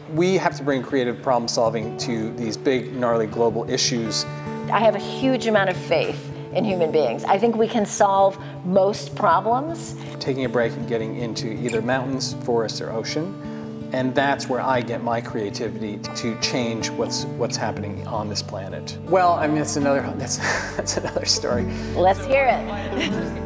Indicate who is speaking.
Speaker 1: We have to bring creative problem solving to these big, gnarly global issues.
Speaker 2: I have a huge amount of faith in human beings. I think we can solve most problems.
Speaker 1: Taking a break and getting into either mountains, forests, or ocean. And that's where I get my creativity to change what's happening on this planet. Well, I mean, that's another story.
Speaker 2: Let's hear it.